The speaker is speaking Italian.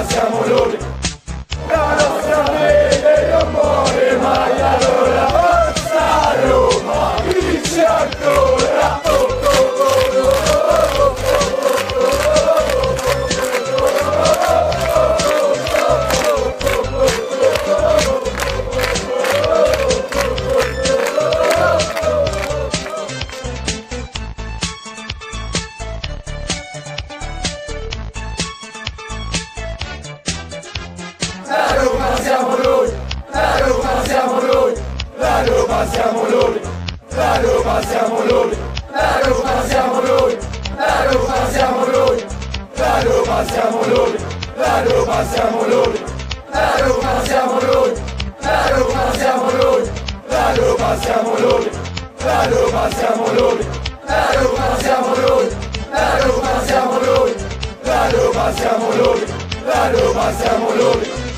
siamo noi, la nostra fede non muore mai, allora forza Roma, vince ancora, oh, oh, oh, oh, oh, oh. La Roma siamo noi, la Roma siamo noi, la Roma siamo noi, la Roma siamo noi, la Roma siamo noi, la Roma siamo noi, la Roma siamo noi, la Roma siamo noi, la Roma siamo noi, la Roma siamo noi, la Roma siamo noi, la Roma siamo noi, la Roma siamo noi, la Roma siamo noi, la Roma siamo noi, la Roma siamo noi.